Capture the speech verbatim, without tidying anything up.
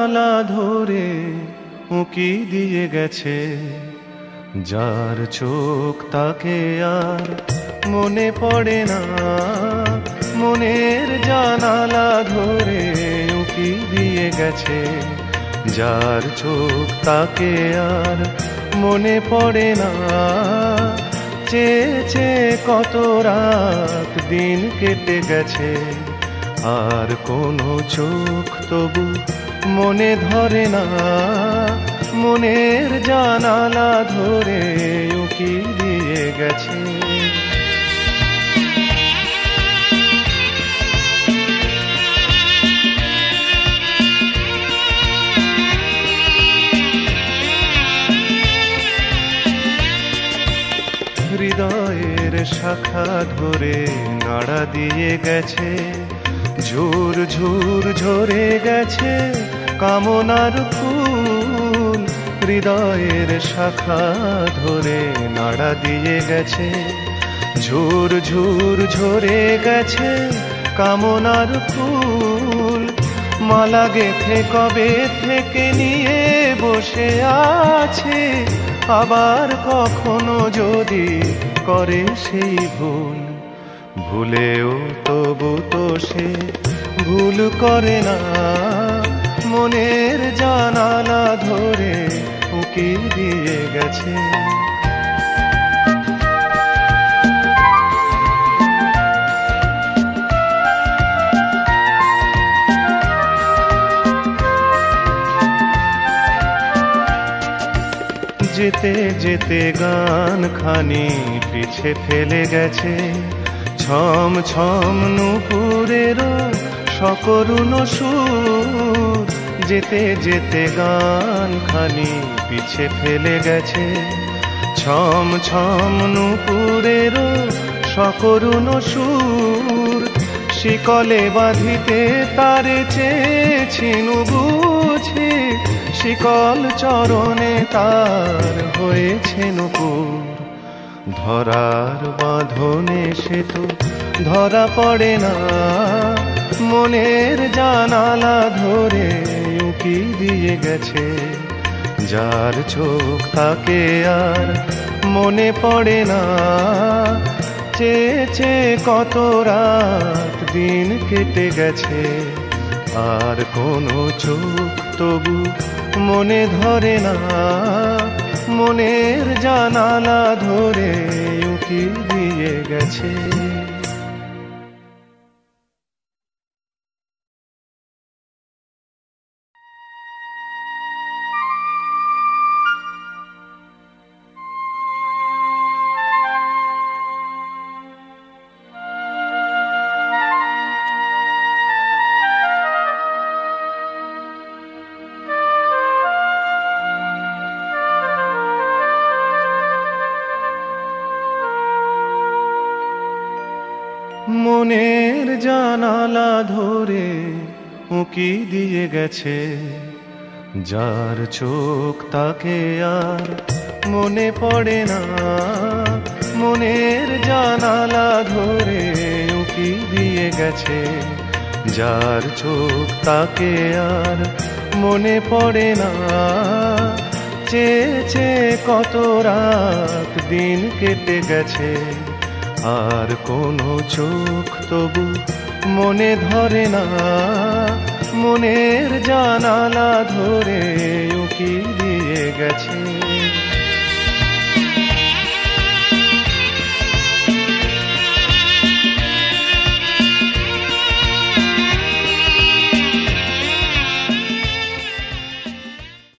জানালা ধরে উঁকি দিয়ে গেছে, যার চোখ তাকে আর মনে পড়ে না। মনের জানালা ধরে উঁকি দিয়ে গেছে, যার চোখ তাকে আর মনে পড়ে না। চেয়ে চেয়ে কত রাত দিন কেটে গেছে, আর কোনো চোখ তবু মনে ধরে না। মনের জানালা ধরে উঁকি দিয়ে গেছে। হৃদয়ের শাখা ধরে নাড়া দিয়ে গেছে, ঝুর ঝুর ঝরে গেছে কামনার ফুল। হৃদয়ের শাখা ধরে নাড়া দিয়ে গেছে, ঝুর ঝুর ঝরে গেছে কামনার ফুল। মালা গেথে কবে থেকে নিয়ে বসে আছে, আবার কখনো যদি করে সেই ভুল। ভুলেও তবু তো সে ভুল করে না, মনের জানালা ধরে উঁকি দিয়ে গেছে। যেতে যেতে গান খানি পিছে ফেলে গেছে, ছম ছম নুপুরেরও সকরুণ সুর। যেতে যেতে গান খানি পিছে ফেলে গেছে, ছম ছম নুপুরেরও সকরুণ সুর। শিকলে বাঁধিতে তারে চেয়েছিনু বুঝি, শিকল চরণে তার হয়েছে নূপুর। ধরার বাঁধনে সে তো ধরা পড়ে না, মনের জানালা ধরে উঁকি দিয়ে গেছে, যার চোখ তাকে আর মনে পড়ে না। চেয়ে চেয়ে কত রাত দিন কেটে গেছে, আর কোনো চোখ তবু মনে ধরে না। মনের জানালা ধরে উঁকি দিয়ে গেছে। মনের জানালা ধরে উঁকি দিয়ে গেছে, যার চোখ তাকে আর মনে পড়ে না। মনের জানালা ধরে উঁকি দিয়ে গেছে, যার চোখ তাকে আর মনে পড়ে না। চেয়ে চেয়ে কত রাত দিন কেটে গেছে, আর কোনো চোখ তবু মনে ধরে না। মনের জানালা ধরে উঁকি দিয়ে গেছে।